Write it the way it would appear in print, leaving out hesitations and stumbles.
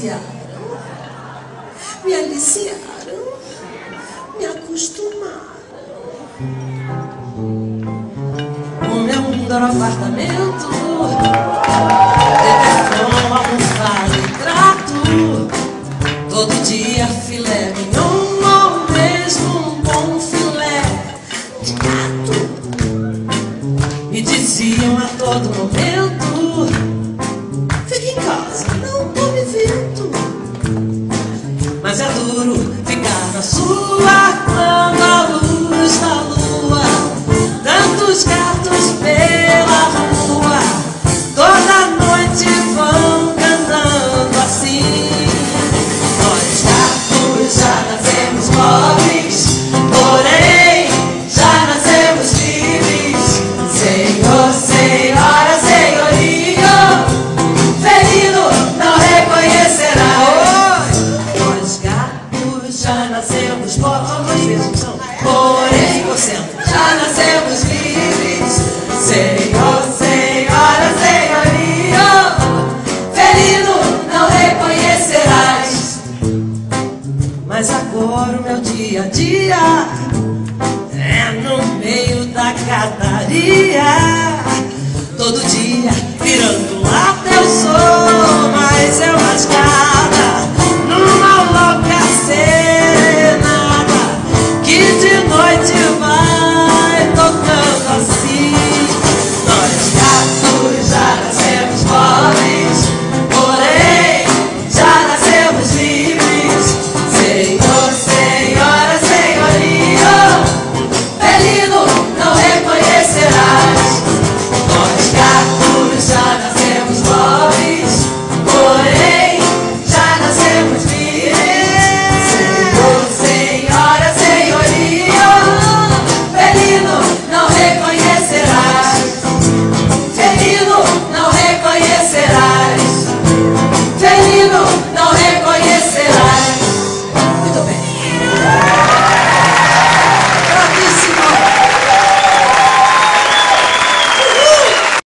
me aliciaram, me acostumaram. O meu mundo era um apartamento, televisão, almofada e trato. Todo dia filé mignon, ou mesmo um bom filé de gato. Me diziam a todo momento: